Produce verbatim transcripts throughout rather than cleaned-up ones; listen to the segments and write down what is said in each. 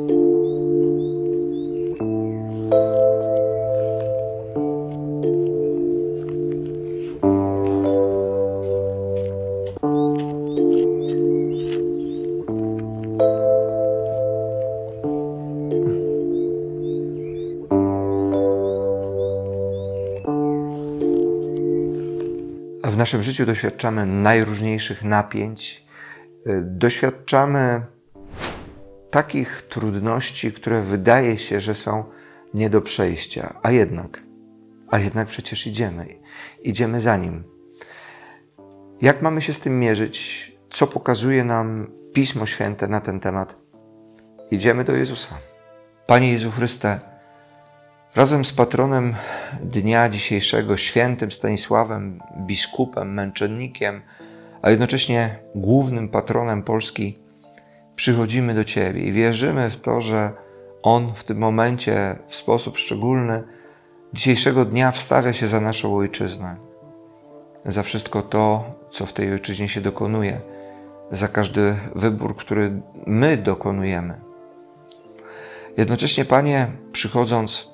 W naszym życiu doświadczamy najróżniejszych napięć, doświadczamy takich trudności, które wydaje się, że są nie do przejścia, a jednak, a jednak przecież idziemy, idziemy za Nim. Jak mamy się z tym mierzyć? Co pokazuje nam Pismo Święte na ten temat? Idziemy do Jezusa. Panie Jezu Chryste, razem z patronem dnia dzisiejszego, świętym Stanisławem, biskupem, męczennikiem, a jednocześnie głównym patronem Polski, przychodzimy do Ciebie i wierzymy w to, że On w tym momencie w sposób szczególny dzisiejszego dnia wstawia się za naszą ojczyznę, za wszystko to, co w tej ojczyźnie się dokonuje, za każdy wybór, który my dokonujemy. Jednocześnie, Panie, przychodząc,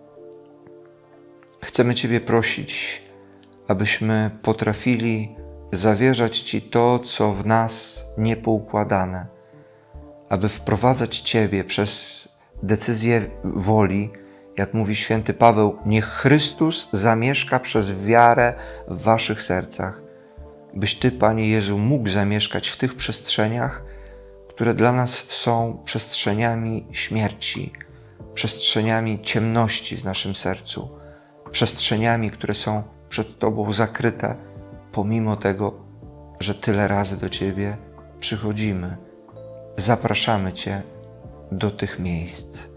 chcemy Ciebie prosić, abyśmy potrafili zawierzać Ci to, co w nas niepoukładane, aby wprowadzać Ciebie przez decyzję woli, jak mówi święty Paweł, niech Chrystus zamieszka przez wiarę w Waszych sercach, byś Ty, Panie Jezu, mógł zamieszkać w tych przestrzeniach, które dla nas są przestrzeniami śmierci, przestrzeniami ciemności w naszym sercu, przestrzeniami, które są przed Tobą zakryte, pomimo tego, że tyle razy do Ciebie przychodzimy. Zapraszamy Cię do tych miejsc.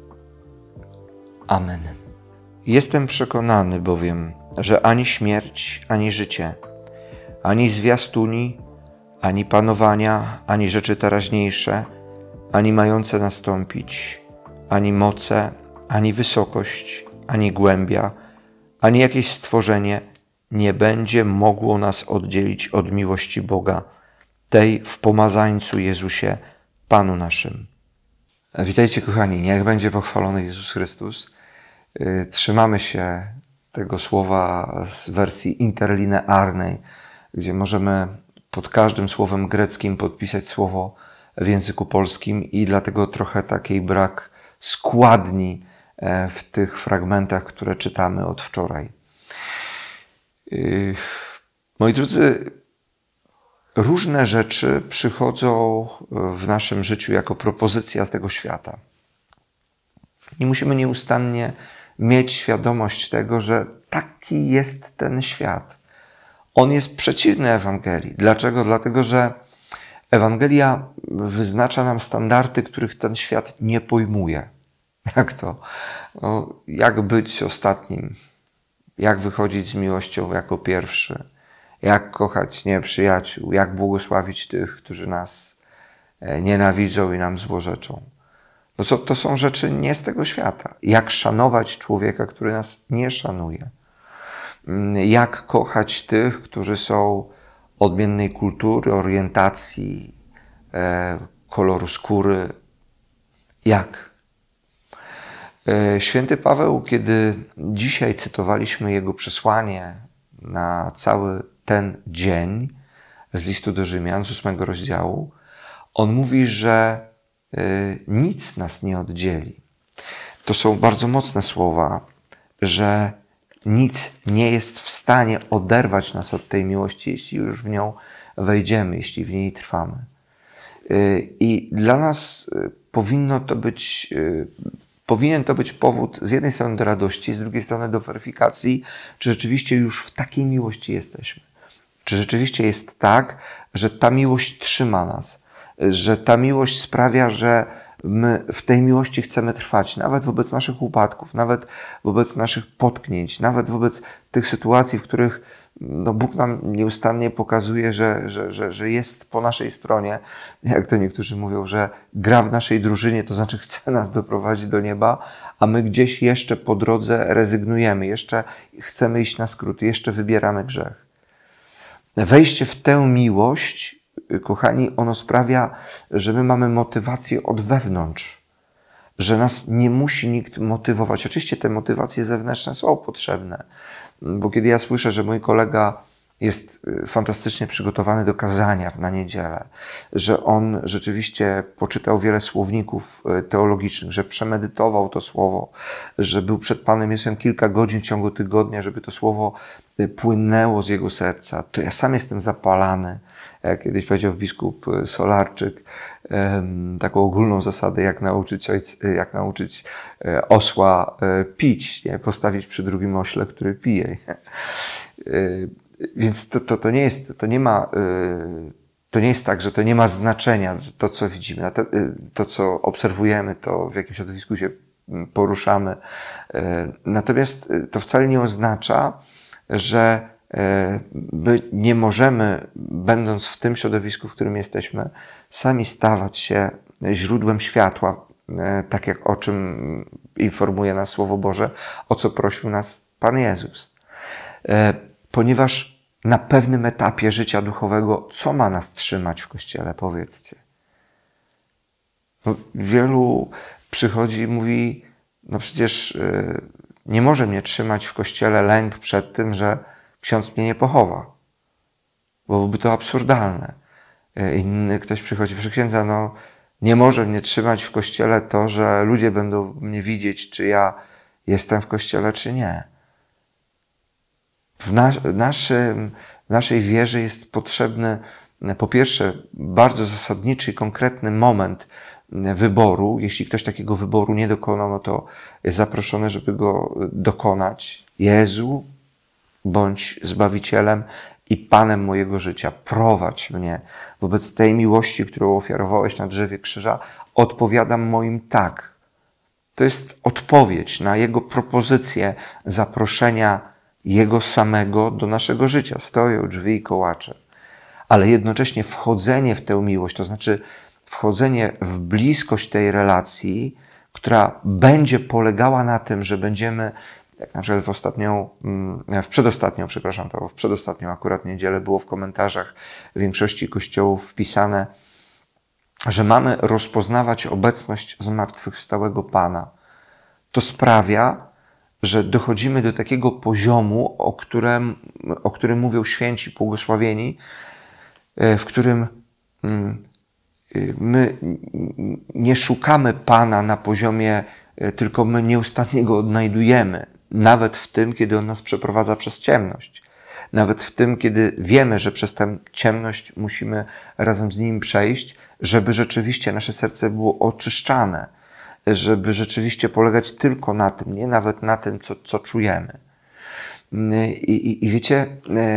Amen. Jestem przekonany bowiem, że ani śmierć, ani życie, ani zwiastuni, ani panowania, ani rzeczy teraźniejsze, ani mające nastąpić, ani moce, ani wysokość, ani głębia, ani jakieś stworzenie nie będzie mogło nas oddzielić od miłości Boga, tej w pomazańcu Jezusie, Panu naszym. Witajcie, kochani, niech będzie pochwalony Jezus Chrystus. Trzymamy się tego słowa z wersji interlinearnej, gdzie możemy pod każdym słowem greckim podpisać słowo w języku polskim i dlatego trochę takiej brak składni w tych fragmentach, które czytamy od wczoraj. Moi drodzy, różne rzeczy przychodzą w naszym życiu jako propozycja tego świata. I musimy nieustannie mieć świadomość tego, że taki jest ten świat. On jest przeciwny Ewangelii. Dlaczego? Dlatego, że Ewangelia wyznacza nam standardy, których ten świat nie pojmuje. Jak to? No, jak być ostatnim? Jak wychodzić z miłością jako pierwszy? Jak kochać nieprzyjaciół? Jak błogosławić tych, którzy nas nienawidzą i nam złorzeczą? No co, to są rzeczy nie z tego świata. Jak szanować człowieka, który nas nie szanuje? Jak kochać tych, którzy są odmiennej kultury, orientacji, e, koloru skóry? Jak? E, święty Paweł, kiedy dzisiaj cytowaliśmy jego przesłanie na cały ten dzień z listu do Rzymian, z ósmego rozdziału, on mówi, że e, nic nas nie oddzieli. To są bardzo mocne słowa, że nic nie jest w stanie oderwać nas od tej miłości, jeśli już w nią wejdziemy, jeśli w niej trwamy. I dla nas powinno to być, powinien to być powód z jednej strony do radości, z drugiej strony do weryfikacji, czy rzeczywiście już w takiej miłości jesteśmy. Czy rzeczywiście jest tak, że ta miłość trzyma nas, że ta miłość sprawia, że my w tej miłości chcemy trwać, nawet wobec naszych upadków, nawet wobec naszych potknięć, nawet wobec tych sytuacji, w których no, Bóg nam nieustannie pokazuje, że, że, że, że jest po naszej stronie. Jak to niektórzy mówią, że gra w naszej drużynie, to znaczy chce nas doprowadzić do nieba, a my gdzieś jeszcze po drodze rezygnujemy, jeszcze chcemy iść na skróty, jeszcze wybieramy grzech. Wejście w tę miłość, kochani, ono sprawia, że my mamy motywację od wewnątrz. że nas nie musi nikt motywować. Oczywiście te motywacje zewnętrzne są potrzebne, bo kiedy ja słyszę, że mój kolega jest fantastycznie przygotowany do kazania na niedzielę, że on rzeczywiście poczytał wiele słowników teologicznych, że przemedytował to słowo, że był przed Panem Jezusem kilka godzin w ciągu tygodnia, żeby to słowo płynęło z jego serca, to ja sam jestem zapalany. Jak kiedyś powiedział biskup Solarczyk, taką ogólną zasadę, jak nauczyć, ojc, jak nauczyć osła pić, nie? Postawić przy drugim ośle, który pije. Więc to, to, to nie jest, to nie ma, to nie jest tak, że to nie ma znaczenia, to co widzimy, to co obserwujemy, to w jakim środowisku się poruszamy. Natomiast to wcale nie oznacza, że my nie możemy, będąc w tym środowisku, w którym jesteśmy, sami stawać się źródłem światła, tak jak o czym informuje nas Słowo Boże, o co prosił nas Pan Jezus. Ponieważ na pewnym etapie życia duchowego, co ma nas trzymać w Kościele, powiedzcie? No, wielu przychodzi i mówi, no przecież nie może mnie trzymać w Kościele lęk przed tym, że ksiądz mnie nie pochowa, bo byłoby to absurdalne. Inny ktoś przychodzi, proszę księdza, no nie może mnie trzymać w Kościele to, że ludzie będą mnie widzieć, czy ja jestem w Kościele, czy nie. W, nas, naszym, w naszej wierze jest potrzebny, po pierwsze, bardzo zasadniczy i konkretny moment wyboru. Jeśli ktoś takiego wyboru nie dokonał, no to jest zaproszony, żeby go dokonać. Jezu, bądź Zbawicielem i Panem mojego życia. Prowadź mnie wobec tej miłości, którą ofiarowałeś na drzewie krzyża. Odpowiadam moim tak. To jest odpowiedź na Jego propozycję zaproszenia Jego samego do naszego życia. Stoją drzwi i kołacze. Ale jednocześnie wchodzenie w tę miłość, to znaczy wchodzenie w bliskość tej relacji, która będzie polegała na tym, że będziemy, jak na przykład w ostatnią, w przedostatnią, przepraszam, to w przedostatnią akurat niedzielę było w komentarzach większości kościołów wpisane, że mamy rozpoznawać obecność zmartwychwstałego Pana. To sprawia, że dochodzimy do takiego poziomu, o którym, o którym mówią święci błogosławieni, w którym my nie szukamy Pana na poziomie, tylko my nieustannie Go odnajdujemy. Nawet w tym, kiedy On nas przeprowadza przez ciemność. Nawet w tym, kiedy wiemy, że przez tę ciemność musimy razem z Nim przejść, żeby rzeczywiście nasze serce było oczyszczane. Żeby rzeczywiście polegać tylko na tym, nie nawet na tym, co, co czujemy. I, i, I wiecie,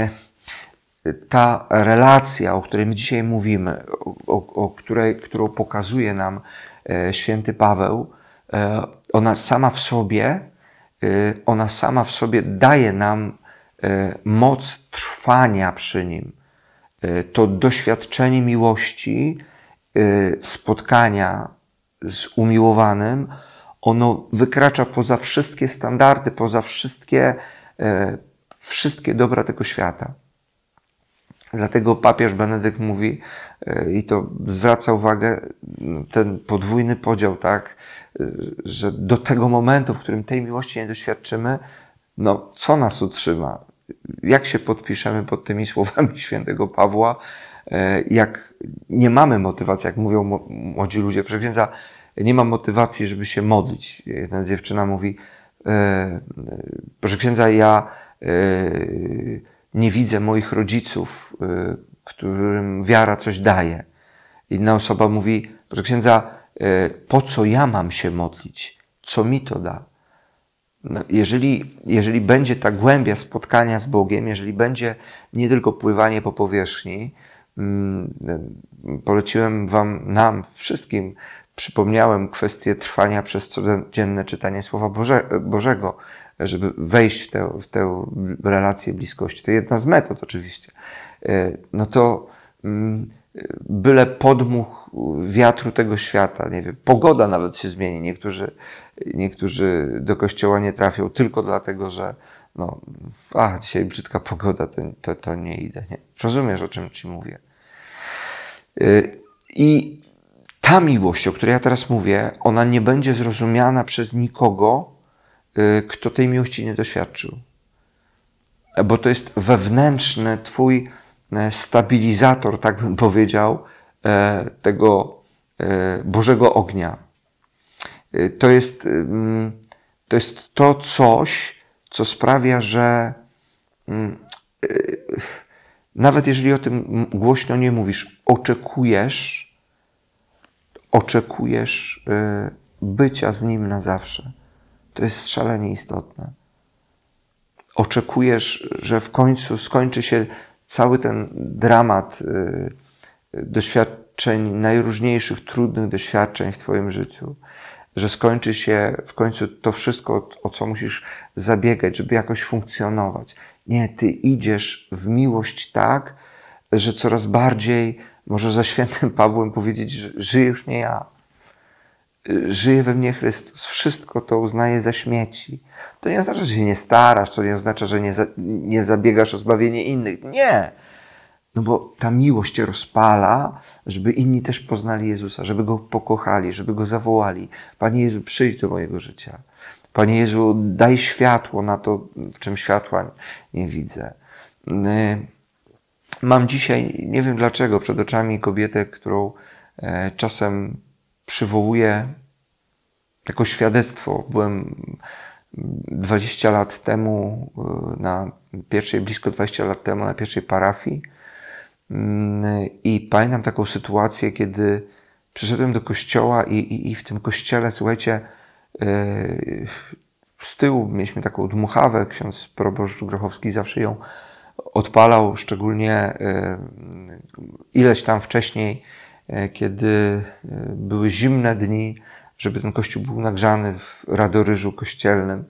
ta relacja, o której my dzisiaj mówimy, o, o której, którą pokazuje nam święty Paweł, ona sama w sobie, ona sama w sobie daje nam moc trwania przy Nim. To doświadczenie miłości, spotkania z umiłowanym, ono wykracza poza wszystkie standardy, poza wszystkie, wszystkie dobra tego świata. Dlatego papież Benedykt mówi, i to zwraca uwagę, ten podwójny podział, tak, że do tego momentu, w którym tej miłości nie doświadczymy, no co nas utrzyma? Jak się podpiszemy pod tymi słowami świętego Pawła, jak nie mamy motywacji, jak mówią młodzi ludzie, proszę księdza, nie mam motywacji, żeby się modlić. Jedna dziewczyna mówi, proszę księdza, ja nie widzę moich rodziców, którym wiara coś daje. Inna osoba mówi, proszę księdza, po co ja mam się modlić? Co mi to da? No, jeżeli, jeżeli będzie ta głębia spotkania z Bogiem, jeżeli będzie nie tylko pływanie po powierzchni, poleciłem wam, nam, wszystkim, przypomniałem kwestię trwania przez codzienne czytanie Słowa Boże, Bożego, żeby wejść w tę, w tę relację bliskości. To jedna z metod oczywiście. No to byle podmuch wiatru tego świata, nie wiem, pogoda nawet się zmieni. Niektórzy, niektórzy do kościoła nie trafią tylko dlatego, że no, a, dzisiaj brzydka pogoda, to, to, to nie idę. Nie? Rozumiesz, o czym ci mówię. I ta miłość, o której ja teraz mówię, ona nie będzie zrozumiana przez nikogo, kto tej miłości nie doświadczył. Bo to jest wewnętrzny twój stabilizator, tak bym powiedział, tego Bożego ognia. To jest, to jest to coś, co sprawia, że nawet jeżeli o tym głośno nie mówisz, oczekujesz, oczekujesz bycia z Nim na zawsze. To jest szalenie istotne. Oczekujesz, że w końcu skończy się cały ten dramat doświadczeń, najróżniejszych, trudnych doświadczeń w twoim życiu. Że skończy się w końcu to wszystko, o co musisz zabiegać, żeby jakoś funkcjonować. Nie, ty idziesz w miłość tak, że coraz bardziej, może za świętym Pawłem powiedzieć, że żyje już nie ja. Żyje we mnie Chrystus. Wszystko to uznaję za śmieci. To nie oznacza, że się nie starasz, to nie oznacza, że nie, za, nie zabiegasz o zbawienie innych. Nie! No bo ta miłość cię rozpala, żeby inni też poznali Jezusa, żeby Go pokochali, żeby Go zawołali. Panie Jezu, przyjdź do mojego życia. Panie Jezu, daj światło na to, w czym światła nie widzę. Mam dzisiaj, nie wiem dlaczego, przed oczami kobietę, którą czasem przywołuję jako świadectwo. Byłem dwadzieścia lat temu, na pierwszej, blisko dwadzieścia lat temu na pierwszej parafii i pamiętam taką sytuację, kiedy przyszedłem do kościoła i, i, i w tym kościele, słuchajcie, z tyłu mieliśmy taką dmuchawę, ksiądz proboszcz Grochowski zawsze ją odpalał, szczególnie ileś tam wcześniej, kiedy były zimne dni, żeby ten kościół był nagrzany w radoryżu kościelnym.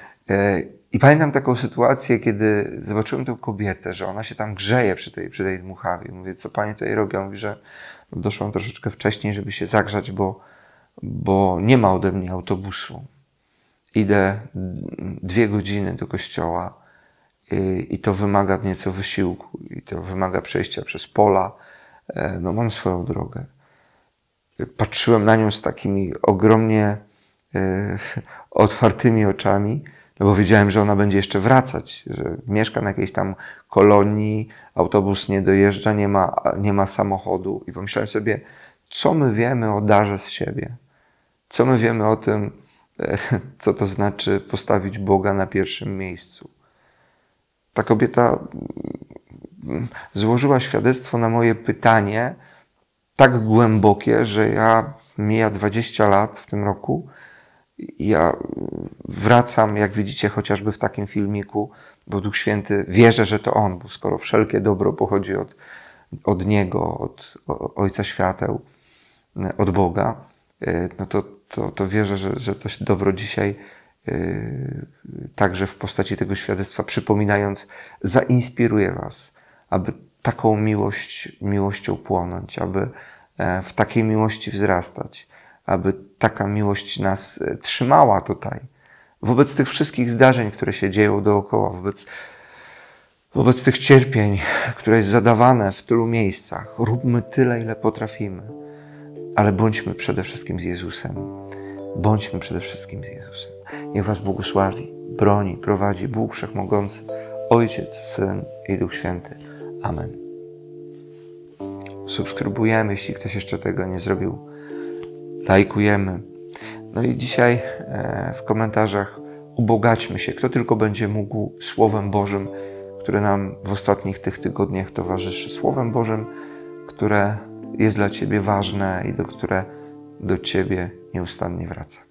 I pamiętam taką sytuację, kiedy zobaczyłem tę kobietę, że ona się tam grzeje przy tej, przy tej dmuchawie. Mówię, co pani tutaj robi? On mówi, że doszłam troszeczkę wcześniej, żeby się zagrzać, bo, bo nie ma ode mnie autobusu. Idę dwie godziny do kościoła i, i to wymaga nieco wysiłku. I to wymaga przejścia przez pola. No mam swoją drogę. Patrzyłem na nią z takimi ogromnie e, otwartymi oczami, no bo wiedziałem, że ona będzie jeszcze wracać, że mieszka na jakiejś tam kolonii, autobus nie dojeżdża, nie ma, nie ma samochodu. I pomyślałem sobie, co my wiemy o darze z siebie? Co my wiemy o tym, e, co to znaczy postawić Boga na pierwszym miejscu? Ta kobieta złożyła świadectwo na moje pytanie tak głębokie, że ja mija dwadzieścia lat w tym roku. Ja wracam, jak widzicie, chociażby w takim filmiku, bo Duch Święty, wierzę, że to On, bo skoro wszelkie dobro pochodzi od, od Niego, od Ojca Świateł, od Boga, no to, to, to wierzę, że, że to dobro dzisiaj także w postaci tego świadectwa, przypominając, zainspiruje was, aby taką miłość, miłością płonąć, aby w takiej miłości wzrastać, aby taka miłość nas trzymała tutaj. Wobec tych wszystkich zdarzeń, które się dzieją dookoła, wobec, wobec tych cierpień, które jest zadawane w tylu miejscach, róbmy tyle, ile potrafimy, ale bądźmy przede wszystkim z Jezusem. Bądźmy przede wszystkim z Jezusem. Niech was błogosławi, broni, prowadzi Bóg Wszechmogący, Ojciec, Syn i Duch Święty. Amen. Subskrybujemy, jeśli ktoś jeszcze tego nie zrobił. Lajkujemy. No i dzisiaj w komentarzach ubogaćmy się, kto tylko będzie mógł Słowem Bożym, które nam w ostatnich tych tygodniach towarzyszy. Słowem Bożym, które jest dla Ciebie ważne i do które do Ciebie nieustannie wraca.